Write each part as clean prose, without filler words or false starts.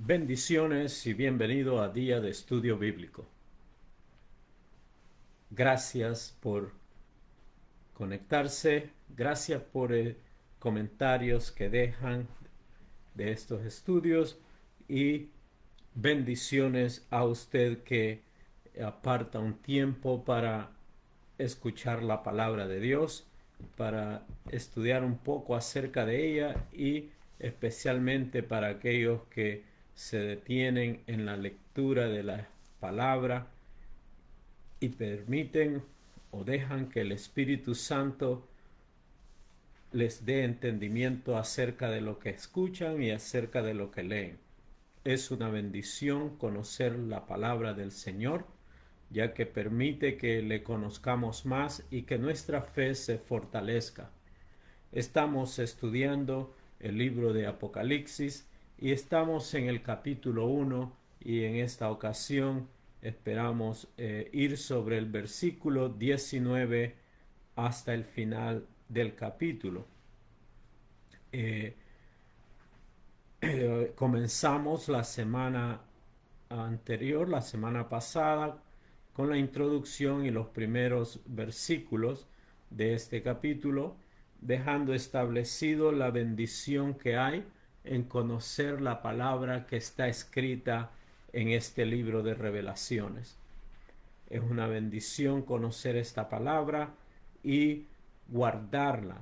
Bendiciones y bienvenido a Día de Estudio Bíblico. Gracias por conectarse, gracias por comentarios que dejan de estos estudios y bendiciones a usted que aparta un tiempo para escuchar la palabra de Dios, para estudiar un poco acerca de ella y especialmente para aquellos que se detienen en la lectura de la palabra y permiten o dejan que el Espíritu Santo les dé entendimiento acerca de lo que escuchan y acerca de lo que leen. Es una bendición conocer la palabra del Señor, ya que permite que le conozcamos más y que nuestra fe se fortalezca. Estamos estudiando el libro de Apocalipsis y estamos en el capítulo 1 y en esta ocasión esperamos ir sobre el versículo 19 hasta el final del capítulo. Comenzamos la semana anterior, la semana pasada, con la introducción y los primeros versículos de este capítulo, dejando establecido la bendición que hay en conocer la palabra que está escrita en este libro de Revelaciones. Es una bendición conocer esta palabra y guardarla.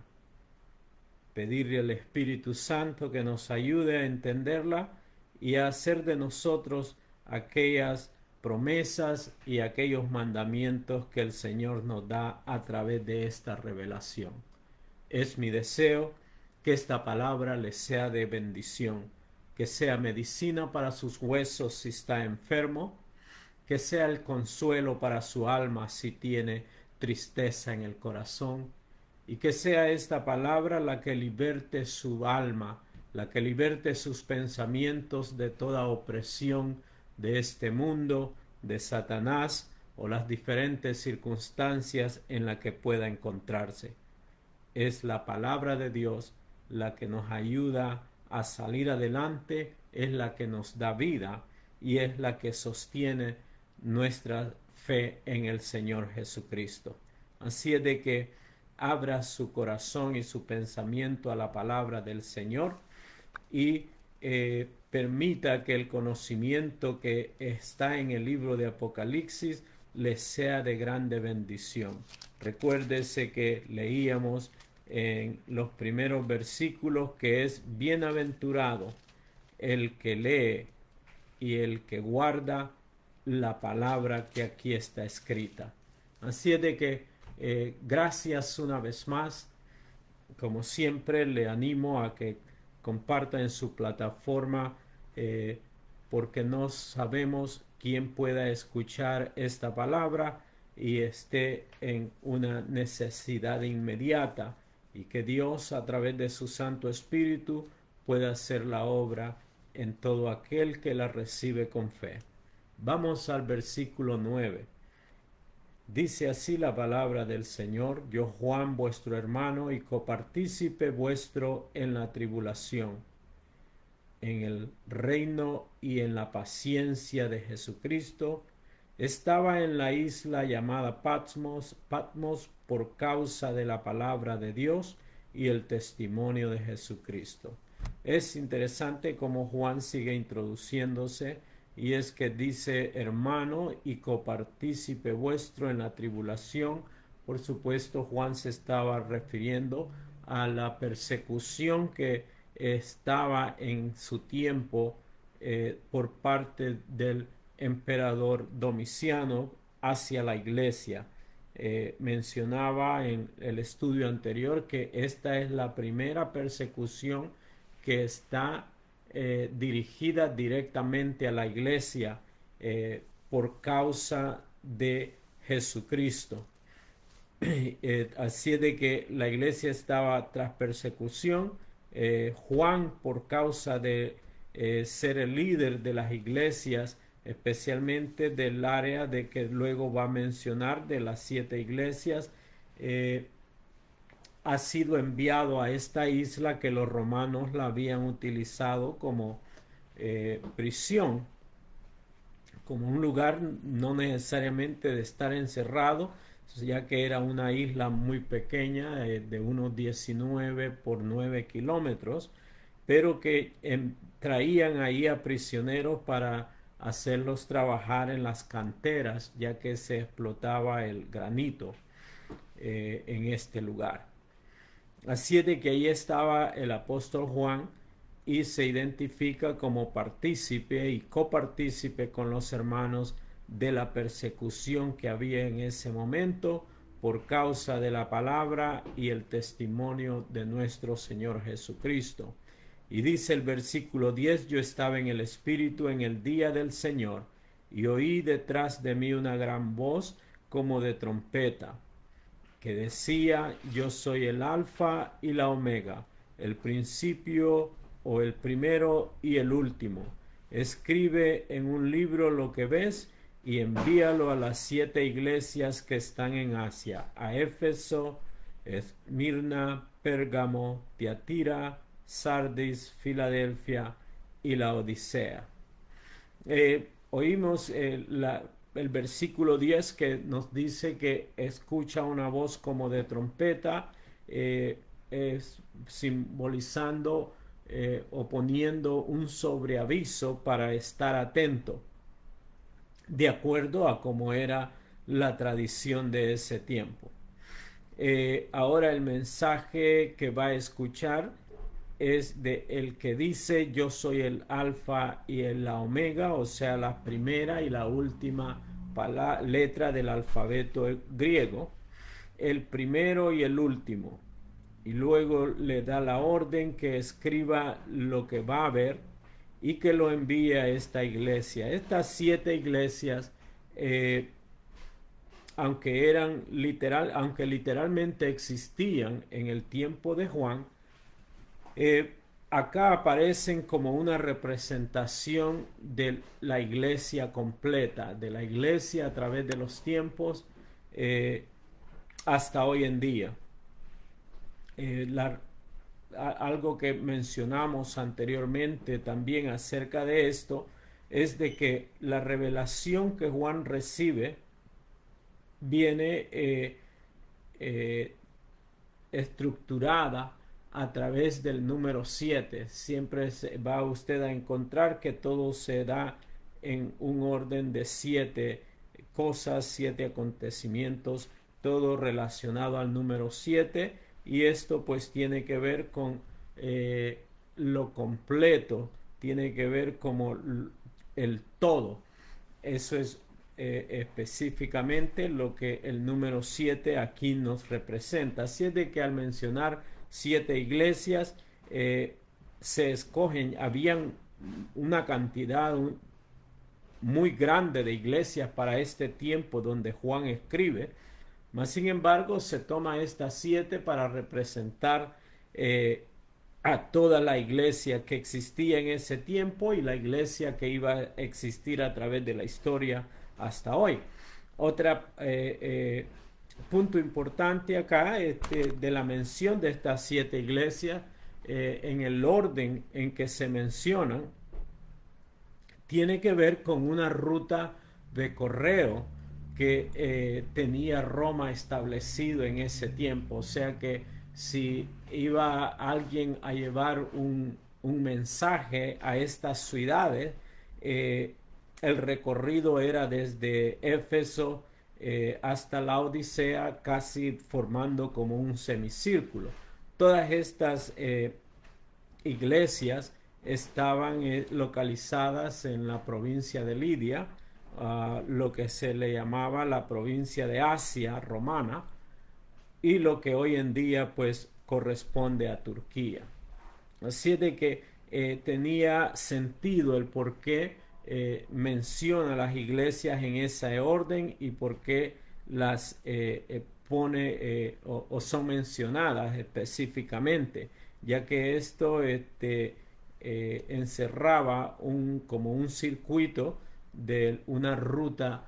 Pedirle al Espíritu Santo que nos ayude a entenderla y a hacer de nosotros aquellas promesas y aquellos mandamientos que el Señor nos da a través de esta revelación. Es mi deseo que esta palabra les sea de bendición, que sea medicina para sus huesos si está enfermo, que sea el consuelo para su alma si tiene tristeza en el corazón, y que sea esta palabra la que liberte su alma, la que liberte sus pensamientos de toda opresión de este mundo, de Satanás o las diferentes circunstancias en las que pueda encontrarse. Es la palabra de Dios la que nos ayuda a salir adelante, es la que nos da vida y es la que sostiene nuestra fe en el Señor Jesucristo. Así es de que abra su corazón y su pensamiento a la palabra del Señor y permita que el conocimiento que está en el libro de Apocalipsis les sea de grande bendición. Recuérdese que leíamos en los primeros versículos que es bienaventurado el que lee y el que guarda la palabra que aquí está escrita. Así es de que gracias una vez más. Como siempre, le animo a que comparta en su plataforma porque no sabemos quién pueda escuchar esta palabra y esté en una necesidad inmediata, y que Dios a través de su Santo Espíritu pueda hacer la obra en todo aquel que la recibe con fe. Vamos al versículo 9. Dice así la palabra del Señor: yo, Juan, vuestro hermano y copartícipe vuestro en la tribulación, en el reino y en la paciencia de Jesucristo, estaba en la isla llamada Patmos por causa de la palabra de Dios y el testimonio de Jesucristo. Es interesante cómo Juan sigue introduciéndose, y es que dice hermano y copartícipe vuestro en la tribulación. Por supuesto, Juan se estaba refiriendo a la persecución que estaba en su tiempo por parte del emperador Domiciano hacia la iglesia. Mencionaba en el estudio anterior que esta es la primera persecución que está dirigida directamente a la iglesia por causa de Jesucristo. Así de que la iglesia estaba tras persecución. Juan, por causa de ser el líder de las iglesias, especialmente del área de que luego va a mencionar, de las 7 iglesias, ha sido enviado a esta isla que los romanos la habían utilizado como prisión, como un lugar no necesariamente de estar encerrado, ya que era una isla muy pequeña, de unos 19 por 9 kilómetros, pero que traían ahí a prisioneros para hacerlos trabajar en las canteras, ya que se explotaba el granito en este lugar. Así es de que ahí estaba el apóstol Juan y se identifica como partícipe y copartícipe con los hermanos de la persecución que había en ese momento por causa de la palabra y el testimonio de nuestro Señor Jesucristo. Y dice el versículo 10: yo estaba en el Espíritu en el día del Señor, y oí detrás de mí una gran voz como de trompeta, que decía: yo soy el Alfa y la Omega, el principio o el primero y el último. Escribe en un libro lo que ves y envíalo a las 7 iglesias que están en Asia: a Éfeso, Esmirna, Pérgamo, Tiatira, Sardis, Filadelfia y la Odisea. Oímos el versículo 10 que nos dice que escucha una voz como de trompeta, simbolizando o poniendo un sobreaviso para estar atento, de acuerdo a cómo era la tradición de ese tiempo. Ahora el mensaje que va a escuchar es de el que dice: yo soy el alfa y la omega, o sea, la primera y la última letra del alfabeto griego, el primero y el último. Y luego le da la orden que escriba lo que va a ver y que lo envíe a esta iglesia. Estas 7 iglesias, aunque literalmente existían en el tiempo de Juan, acá aparecen como una representación de la iglesia completa, de la iglesia a través de los tiempos hasta hoy en día. Algo que mencionamos anteriormente también acerca de esto es de que la revelación que Juan recibe viene estructurada a través del número 7. Siempre va usted a encontrar que todo se da en un orden de 7 cosas, 7 acontecimientos, todo relacionado al número 7, y esto pues tiene que ver con lo completo, tiene que ver como el todo. Eso es específicamente lo que el número 7 aquí nos representa. Así es de que al mencionar 7 iglesias, se escogen, habían una cantidad muy grande de iglesias para este tiempo donde Juan escribe, mas sin embargo se toma estas 7 para representar a toda la iglesia que existía en ese tiempo y la iglesia que iba a existir a través de la historia hasta hoy. Otra punto importante acá de la mención de estas 7 iglesias, en el orden en que se mencionan, tiene que ver con una ruta de correo que tenía Roma establecido en ese tiempo. O sea que si iba alguien a llevar un mensaje a estas ciudades, el recorrido era desde Éfeso hasta la Odisea, casi formando como un semicírculo. Todas estas iglesias estaban localizadas en la provincia de Lidia, lo que se le llamaba la provincia de Asia romana, y lo que hoy en día pues corresponde a Turquía. Así de que tenía sentido el por qué menciona las iglesias en ese orden y por qué las pone o son mencionadas específicamente, ya que esto encerraba como un circuito de una ruta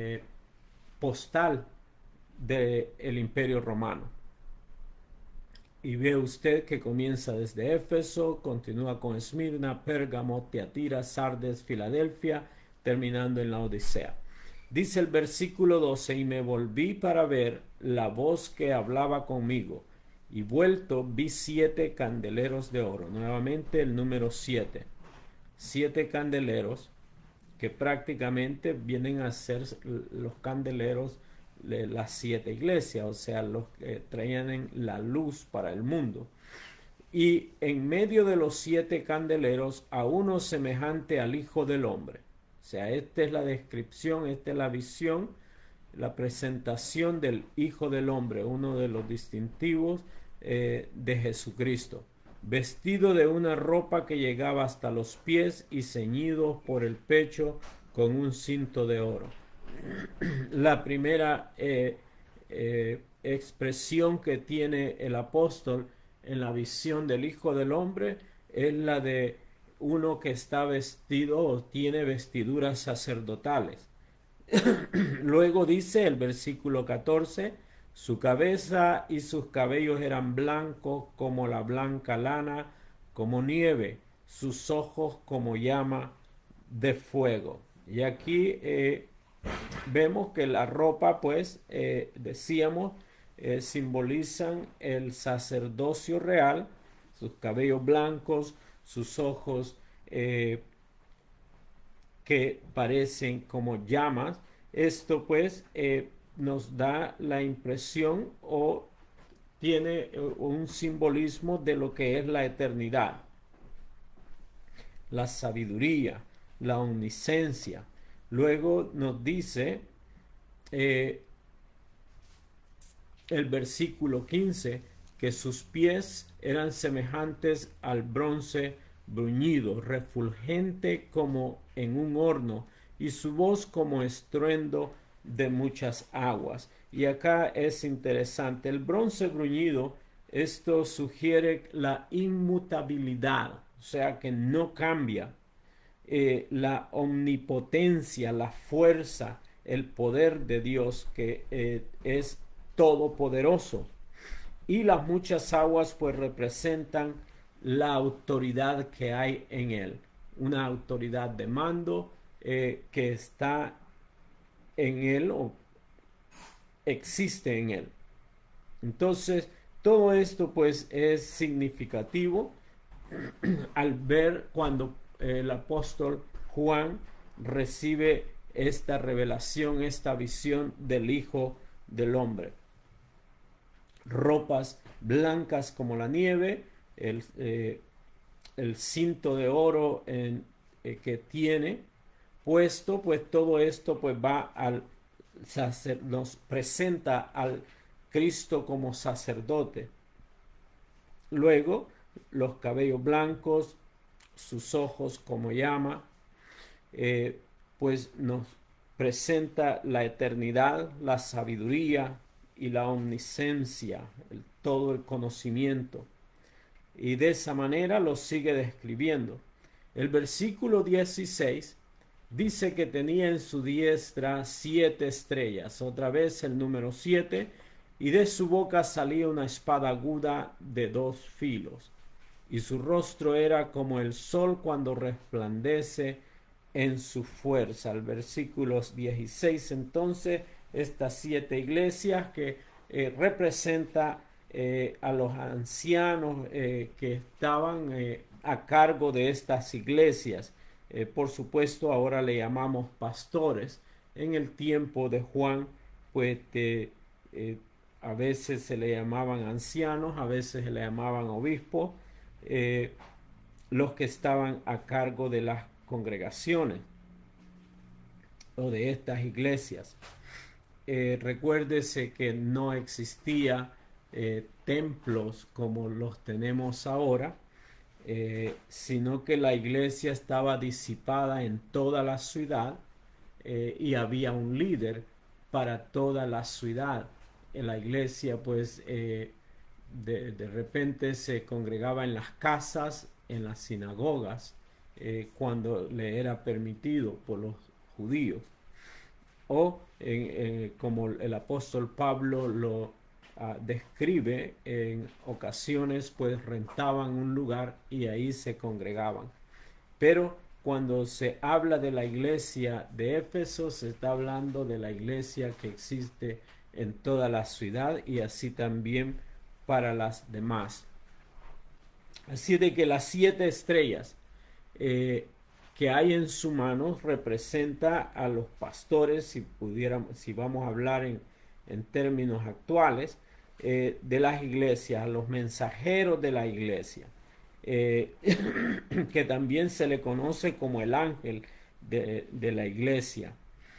postal del Imperio Romano. Y ve usted que comienza desde Éfeso, continúa con Esmirna, Pérgamo, Tiatira, Sardes, Filadelfia, terminando en la Odisea. Dice el versículo 12, y me volví para ver la voz que hablaba conmigo, y vuelto vi 7 candeleros de oro. Nuevamente el número 7. 7 candeleros que prácticamente vienen a ser los candeleros de las 7 iglesias, o sea, los que traían la luz para el mundo. Y en medio de los 7 candeleros a uno semejante al Hijo del Hombre. O sea, esta es la descripción, esta es la visión, la presentación del Hijo del Hombre, uno de los distintivos de Jesucristo, vestido de una ropa que llegaba hasta los pies y ceñido por el pecho con un cinto de oro. La primera expresión que tiene el apóstol en la visión del Hijo del Hombre es la de uno que está vestido o tiene vestiduras sacerdotales. Luego dice el versículo 14, su cabeza y sus cabellos eran blancos como la blanca lana, como nieve, sus ojos como llama de fuego. Y aquí vemos que la ropa, pues, decíamos, simbolizan el sacerdocio real, sus cabellos blancos, sus ojos que parecen como llamas. Esto pues nos da la impresión o tiene un simbolismo de lo que es la eternidad, la sabiduría, la omnisciencia. Luego nos dice el versículo 15 que sus pies eran semejantes al bronce bruñido, refulgente como en un horno, y su voz como estruendo de muchas aguas. Y acá es interesante, el bronce bruñido, esto sugiere la inmutabilidad, o sea que no cambia, la omnipotencia, la fuerza, el poder de Dios que es todopoderoso. Y las muchas aguas pues representan la autoridad que hay en él, una autoridad de mando que está en él o existe en él. Entonces, todo esto pues es significativo al ver cuando el apóstol Juan recibe esta revelación, esta visión del Hijo del Hombre. Ropas blancas como la nieve, el cinto de oro que tiene puesto, pues todo esto pues va nos presenta al Cristo como sacerdote. Luego, los cabellos blancos, sus ojos como llama, pues nos presenta la eternidad, la sabiduría y la omnisciencia, todo el conocimiento. Y de esa manera lo sigue describiendo. El versículo 16 dice que tenía en su diestra 7 estrellas, otra vez el número 7, y de su boca salía una espada aguda de 2 filos, y su rostro era como el sol cuando resplandece en su fuerza. El versículo 16 entonces, estas 7 iglesias que representa a los ancianos que estaban a cargo de estas iglesias. Por supuesto, ahora le llamamos pastores. En el tiempo de Juan, pues a veces se le llamaban ancianos, a veces se le llamaban obispos, los que estaban a cargo de las congregaciones o de estas iglesias. Recuérdese que no existía templos como los tenemos ahora, sino que la iglesia estaba disipada en toda la ciudad y había un líder para toda la ciudad. En la iglesia pues de repente se congregaba en las casas, en las sinagogas, cuando le era permitido por los judíos, o como el apóstol Pablo lo describe, en ocasiones pues rentaban un lugar y ahí se congregaban. Pero cuando se habla de la iglesia de Éfeso, se está hablando de la iglesia que existe en toda la ciudad y así también para las demás. Así de que las 7 estrellas que hay en su mano representa a los pastores, si vamos a hablar en términos actuales, de las iglesias, a los mensajeros de la iglesia, que también se le conoce como el ángel de la iglesia.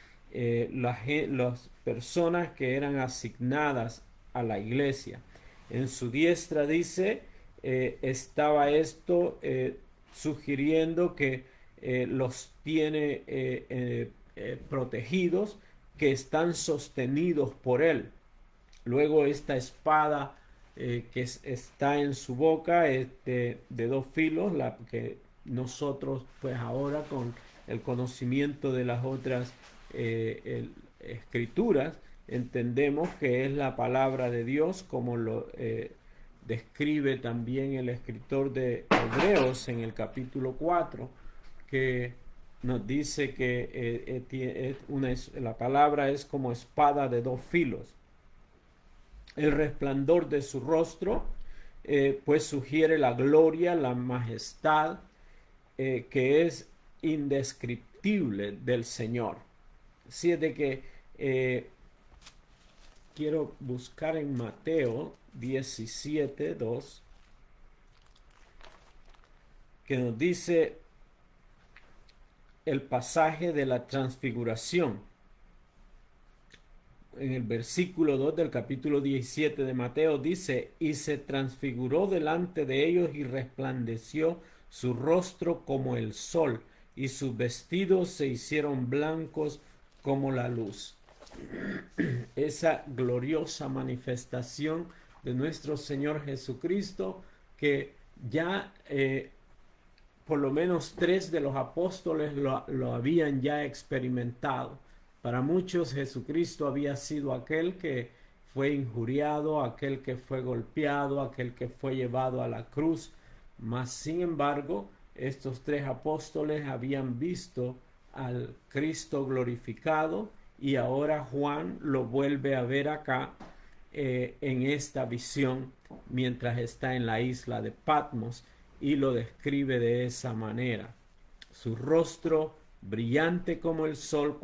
Las personas que eran asignadas a la iglesia. En su diestra dice, estaba esto sugiriendo que los tiene protegidos, que están sostenidos por él. Luego esta espada está en su boca, de 2 filos, la que nosotros pues ahora con el conocimiento de las otras escrituras entendemos que es la palabra de Dios, como lo describe también el escritor de Hebreos en el capítulo 4, que nos dice que la palabra es como espada de 2 filos. El resplandor de su rostro pues sugiere la gloria, la majestad que es indescriptible del Señor. Así es de que quiero buscar en Mateo 17:2, que nos dice el pasaje de la transfiguración. En el versículo 2 del capítulo 17 de Mateo dice, y se transfiguró delante de ellos y resplandeció su rostro como el sol, y sus vestidos se hicieron blancos como la luz. Esa gloriosa manifestación de nuestro Señor Jesucristo, que ya por lo menos 3 de los apóstoles lo habían ya experimentado. Para muchos Jesucristo había sido aquel que fue injuriado, aquel que fue golpeado, aquel que fue llevado a la cruz. Mas sin embargo, estos 3 apóstoles habían visto al Cristo glorificado, y ahora Juan lo vuelve a ver acá en esta visión mientras está en la isla de Patmos, y lo describe de esa manera. Su rostro brillante como el sol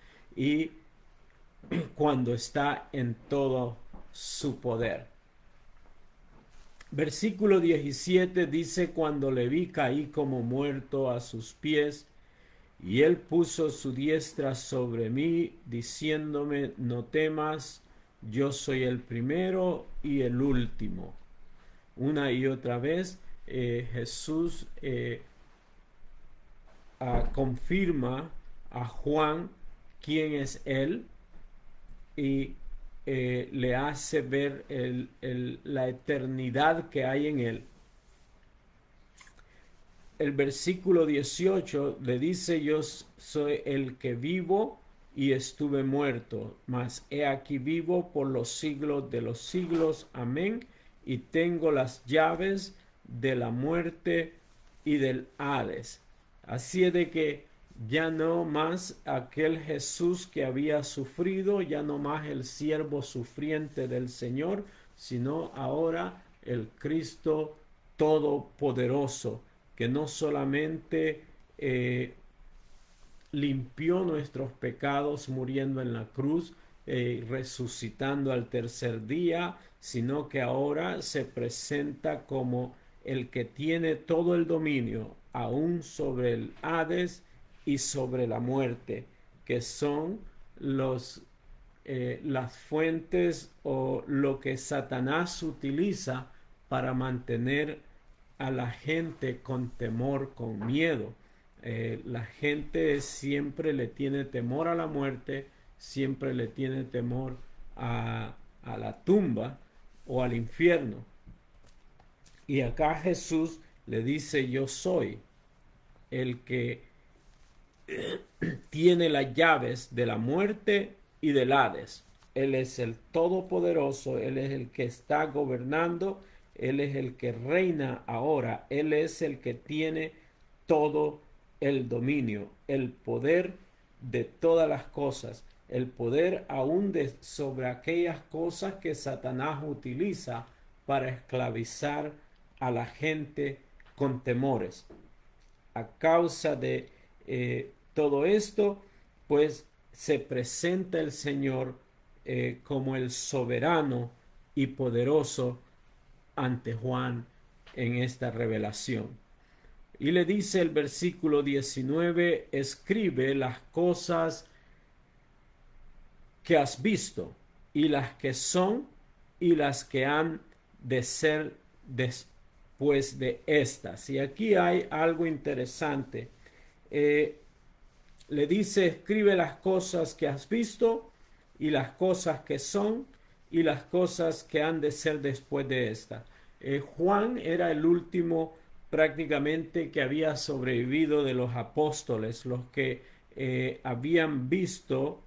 cuando está en todo su poder. Versículo 17 dice, cuando le vi caí como muerto a sus pies, y él puso su diestra sobre mí, diciéndome, no temas, yo soy el primero y el último. Una y otra vez Jesús confirma a Juan quién es él, y le hace ver la eternidad que hay en él. El versículo 18 le dice, yo soy el que vivo y estuve muerto, mas he aquí vivo por los siglos de los siglos. Amén. Y tengo las llaves de la muerte y del Hades. Así es de que ya no más aquel Jesús que había sufrido, ya no más el siervo sufriente del Señor, sino ahora el Cristo todopoderoso, que no solamente limpió nuestros pecados muriendo en la cruz, resucitando al tercer día, sino que ahora se presenta como el que tiene todo el dominio, aún sobre el Hades y sobre la muerte, que son las fuentes o lo que Satanás utiliza para mantener a la gente con temor, con miedo. La gente siempre le tiene temor a la muerte, siempre le tiene temor a la tumba o al infierno. Y acá Jesús le dice, yo soy el que tiene las llaves de la muerte y del Hades. Él es el Todopoderoso, Él es el que está gobernando, Él es el que reina ahora, Él es el que tiene todo el dominio, el poder de todas las cosas, el poder aún sobre aquellas cosas que Satanás utiliza para esclavizar a la gente con temores. A causa de todo esto, pues se presenta el Señor como el soberano y poderoso ante Juan en esta revelación. Y le dice el versículo 19, escribe las cosas que has visto y las que son y las que han de ser después de estas. Y aquí hay algo interesante. Le dice, escribe las cosas que has visto y las cosas que son y las cosas que han de ser después de esta. Juan era el último prácticamente que había sobrevivido de los apóstoles, los que habían visto,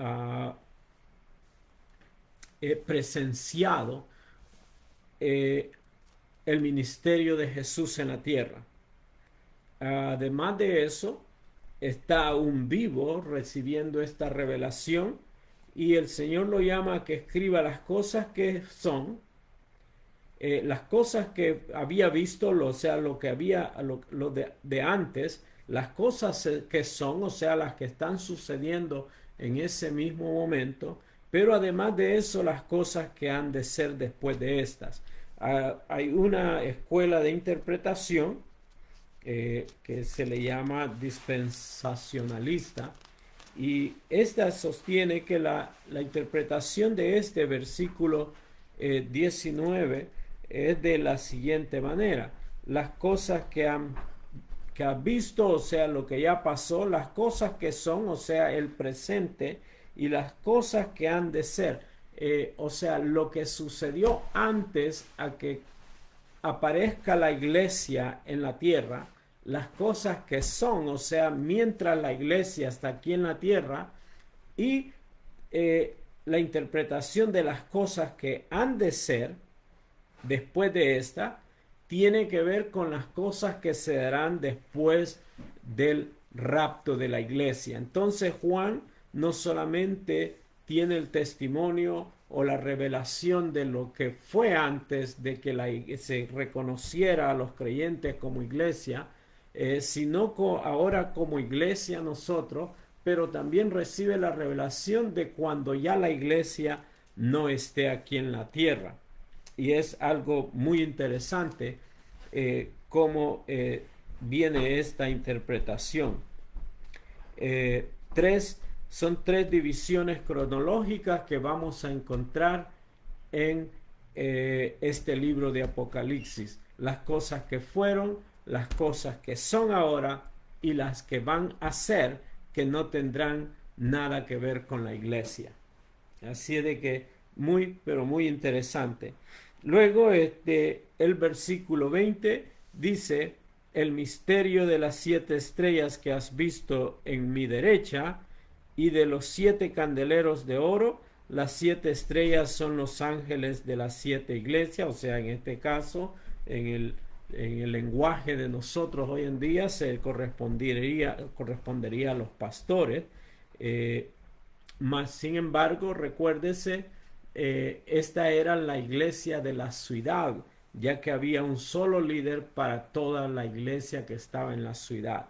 presenciado el ministerio de Jesús en la tierra. Además de eso, está aún vivo recibiendo esta revelación y el Señor lo llama a que escriba las cosas que son, las cosas que había visto, o sea, lo que había, lo de antes, las cosas que son, o sea, las que están sucediendo en ese mismo momento, pero además de eso, las cosas que han de ser después de estas. Hay una escuela de interpretación que se le llama dispensacionalista, y esta sostiene que la interpretación de este versículo 19 es de la siguiente manera: las cosas que has visto, o sea, lo que ya pasó, las cosas que son, o sea, el presente, y las cosas que han de ser, o sea, lo que sucedió antes a que aparezca la iglesia en la tierra, las cosas que son, o sea, mientras la iglesia está aquí en la tierra, y la interpretación de las cosas que han de ser después de esta, tiene que ver con las cosas que se darán después del rapto de la iglesia. Entonces Juan no solamente tiene el testimonio o la revelación de lo que fue antes de que se reconociera a los creyentes como iglesia, sino ahora como iglesia nosotros, pero también recibe la revelación de cuando ya la iglesia no esté aquí en la tierra. Y es algo muy interesante cómo viene esta interpretación. Son tres divisiones cronológicas que vamos a encontrar en este libro de Apocalipsis: las cosas que fueron, las cosas que son ahora y las que van a ser, que no tendrán nada que ver con la iglesia. Así de que pero muy interesante. Luego el versículo 20 dice: el misterio de las 7 estrellas que has visto en mi derecha y de los 7 candeleros de oro. Las 7 estrellas son los ángeles de las 7 iglesias, o sea, en este caso, en el lenguaje de nosotros hoy en día, se correspondería a los pastores. Mas, sin embargo, recuérdese, esta era la iglesia de la ciudad, ya que había un solo líder para toda la iglesia que estaba en la ciudad.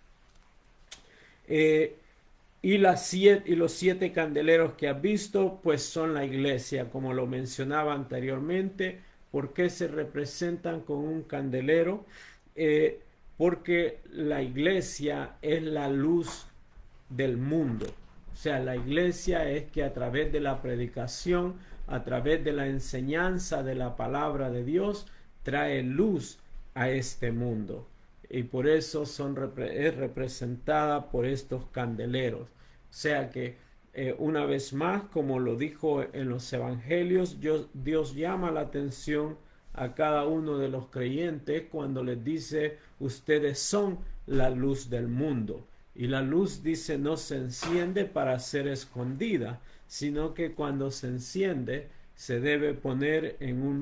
Y los 7 candeleros que has visto, pues son la iglesia, como lo mencionaba anteriormente. ¿Por qué se representan con un candelero? Porque la iglesia es la luz del mundo. O sea, la iglesia es que a través de la predicación, a través de la enseñanza de la palabra de Dios, trae luz a este mundo. Y por eso es representada por estos candeleros. O sea que una vez más, como lo dijo en los evangelios, Dios llama la atención a cada uno de los creyentes cuando les dice: ustedes son la luz del mundo. Y la luz, dice, no se enciende para ser escondida, sino que cuando se enciende se debe poner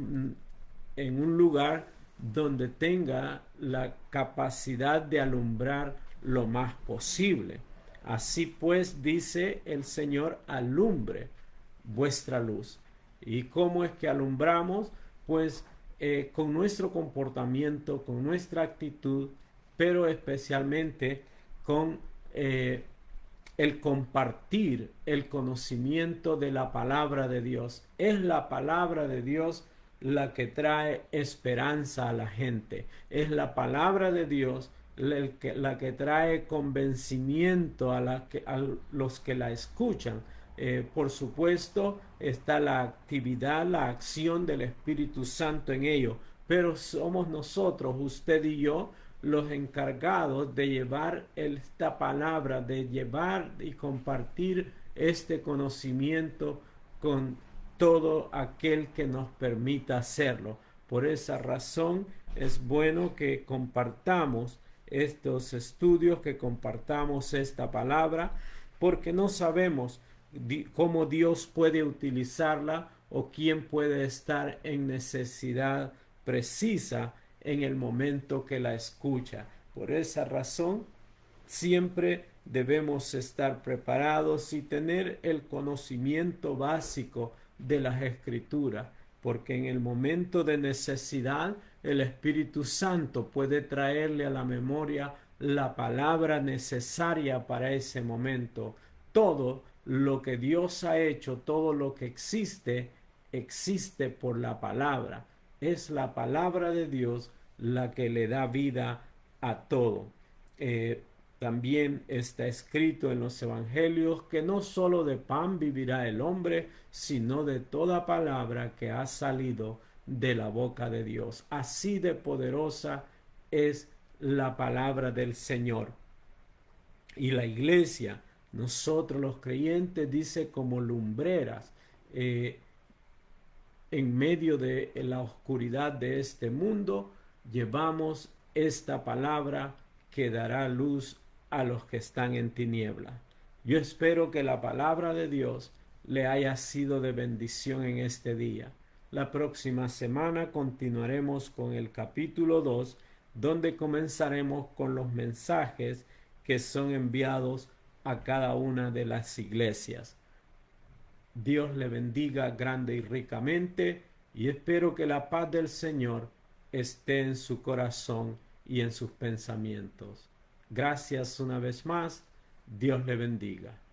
en un lugar donde tenga la capacidad de alumbrar lo más posible. Así pues, dice el Señor, alumbre vuestra luz. ¿Y cómo es que alumbramos? Pues con nuestro comportamiento, con nuestra actitud, pero especialmente con el compartir el conocimiento de la palabra de Dios. Es la palabra de Dios la que trae esperanza a la gente. Es la palabra de Dios la que trae convencimiento a los que la escuchan. Por supuesto, está la actividad, la acción del Espíritu Santo en ello, pero somos nosotros, usted y yo, los encargados de llevar esta palabra, de llevar y compartir este conocimiento con todo aquel que nos permita hacerlo. Por esa razón es bueno que compartamos estos estudios, que compartamos esta palabra, porque no sabemos cómo Dios puede utilizarla o quién puede estar en necesidad precisa en el momento que la escucha. Por esa razón, siempre debemos estar preparados y tener el conocimiento básico de las Escrituras, porque en el momento de necesidad el Espíritu Santo puede traerle a la memoria la palabra necesaria para ese momento. Todo lo que Dios ha hecho, todo lo que existe, existe por la palabra. Es la palabra de Dios la que le da vida a todo. También está escrito en los evangelios que no solo de pan vivirá el hombre, sino de toda palabra que ha salido de la boca de Dios. Así de poderosa es la palabra del Señor. Y la iglesia, nosotros los creyentes, dice como lumbreras, en medio de la oscuridad de este mundo, llevamos esta palabra que dará luz a los que están en tiniebla. Yo espero que la palabra de Dios le haya sido de bendición en este día. La próxima semana continuaremos con el capítulo 2, donde comenzaremos con los mensajes que son enviados a cada una de las iglesias. Dios le bendiga grande y ricamente, y espero que la paz del Señor esté en su corazón y en sus pensamientos. Gracias una vez más. Dios le bendiga.